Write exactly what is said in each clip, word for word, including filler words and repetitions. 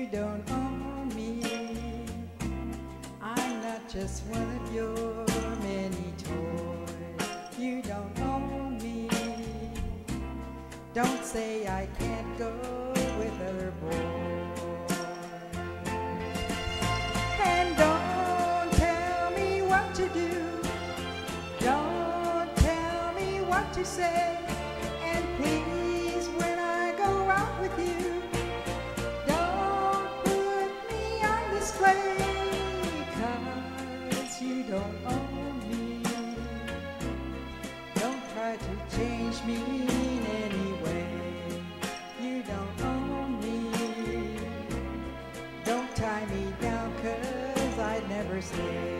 don't own me. I'm not just one of your many toys. You don't own me. Don't say I can't go with other boys. And don't tell me what to do. Don't tell me what to say. And please, when I go out with you, don't put me on display, 'cause you don't own me. Don't try to change me in any way. You don't own me. Don't tie me down, 'cause I'd never stay.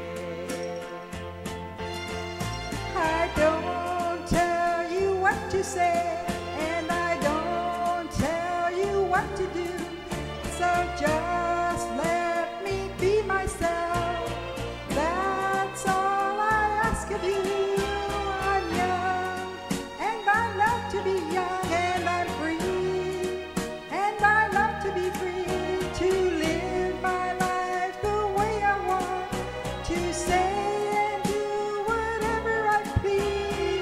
I don't tell you what to say, and I don't tell you what to do. So just let me be myself. That's all I ask of you. I'm young, and I love to be young, and I'm free, and I love to be free to live my life the way I want, to say and do whatever I please.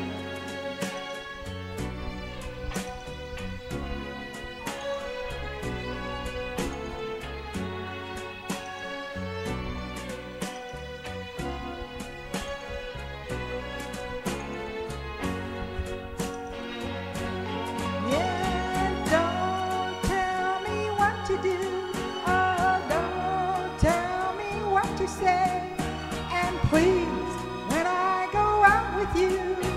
Yeah, don't tell me what to do. Oh, don't tell me what to say. And please, when I go out with you,